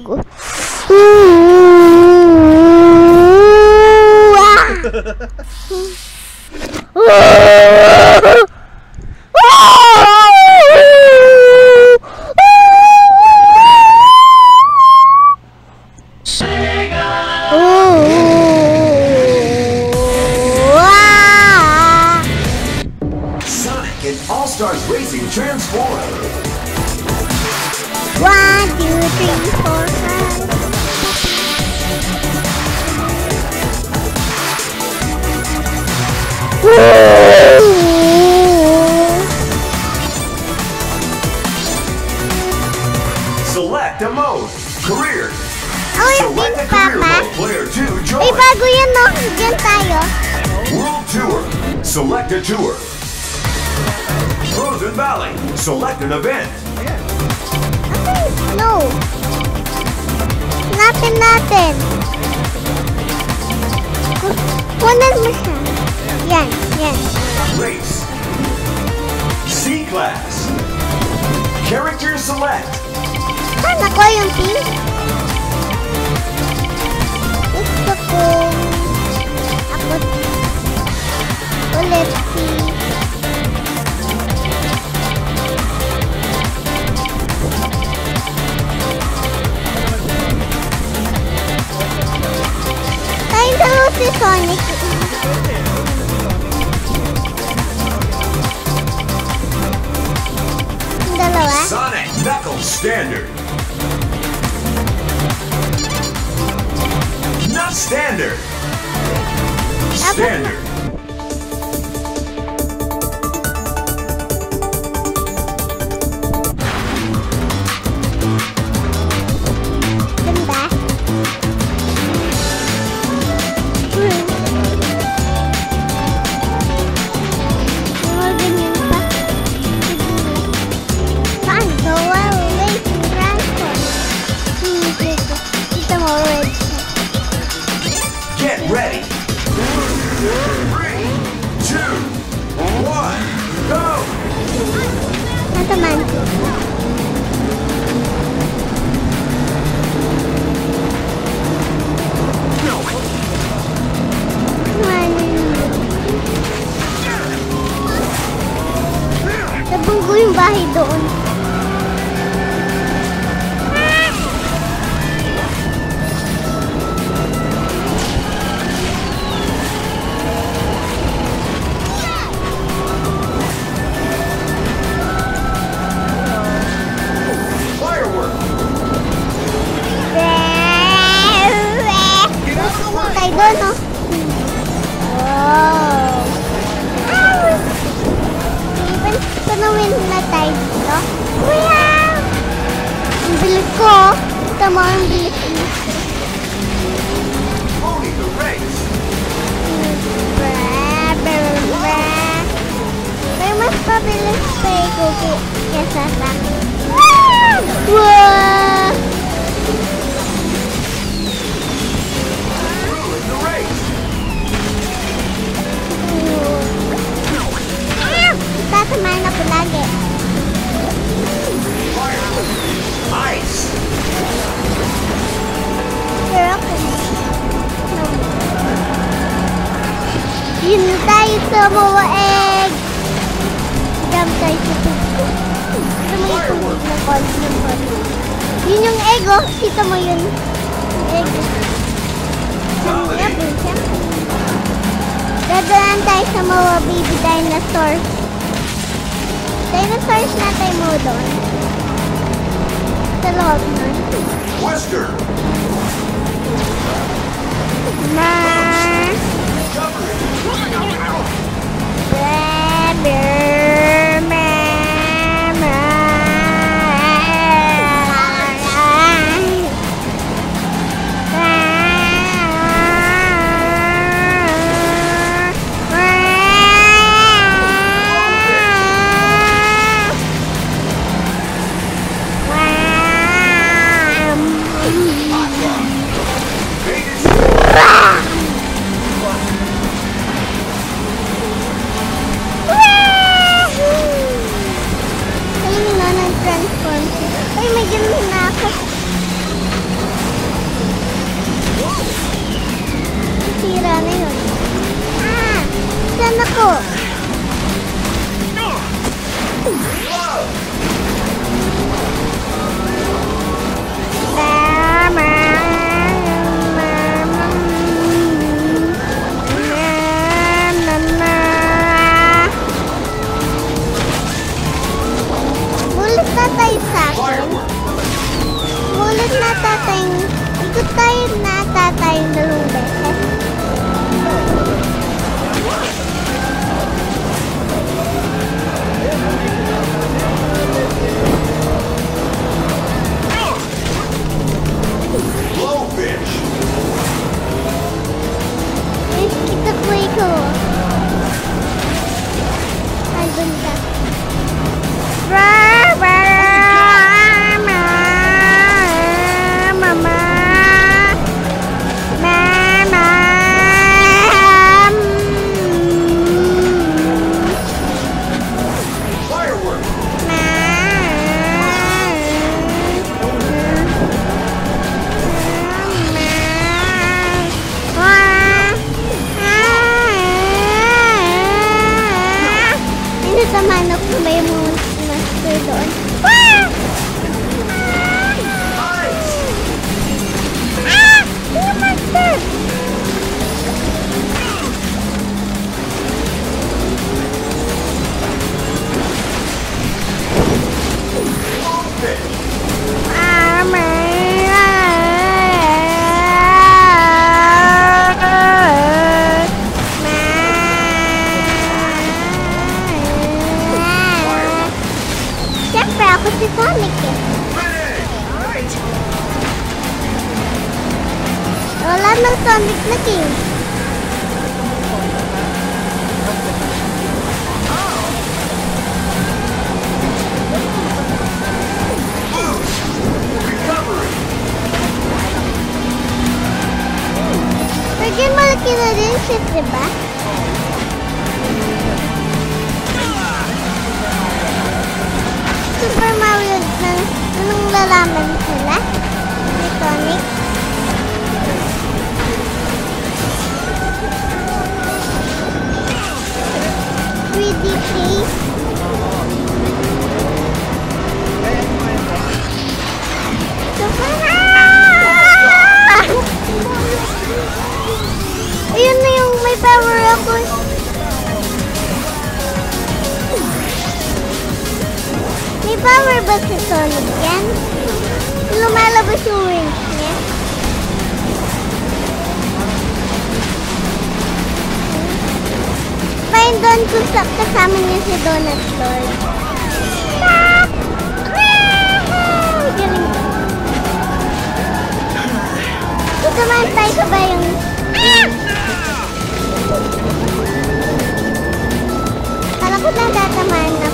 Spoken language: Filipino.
ko. Sonic and All-Stars Racing transform. 1, 2, 3, 4, 5. Select a mode. Career. Oh, yung Select pink a career papa. mode. Player 2 join. Ay, bago yan, no? Diyan tayo. World Tour. Select a tour. Frozen Valley. Select an event. No. Natin. Kunan mo siya. Yan. Race. C-Class. Character select. Saan ako yung pink? Gusto ko ako ulit si tayo dalawa si Sonic. Yung dalawa? Sonic Knuckles Standard. Not standard. Standard. Ganda. Mga ganyan pa. Saan? Gawa, racing, transform. Dito. Dito mo, red. Get ready. 3, 2, 1, go! Nataman. Nabunggo ko yung bahay doon. Firework. Tayo doon, no? Wow. Even tanawin na tayo dito. Wow! Ang bilis ko. Ito mo ang bilis ko. Pony the race. May mas pabilis pa ikuki kesa sa akin. Wow! Ruin the race. Tatamahan ako lagi. Firework. Ice. Pero ako. Yun tayo sa mga egg. Jump tayo sa tubo. Ito mo yung tubig ng konti. Yun yung egg, oh. Kita mo yun. Egg. Sarap yun siya. Dadaan tayo sa mga baby dinosaurs. Dinosaurs na tayo mo doon. Sa loob nun. Western. tatamaan ako na yung mga master doon. Ah! Ice! Ah! Yung master! Goldfish! Siyempre, ako si Sonic eh. Finish! Right! Wala ng Sonic na king. Recovery! Pagyan malaki na din siya, diba? Super Mario ng anong lalaman sila? Ni Sonic? DK? Super Ayun na yung may power ako. May power ba si Sonic yan? Lumalabas yung wings niya. Find doon kung kasama niya si Donut Lord. Stop! Galing. Tatamaan tayo sa bayang... Kala ko na tatamaan na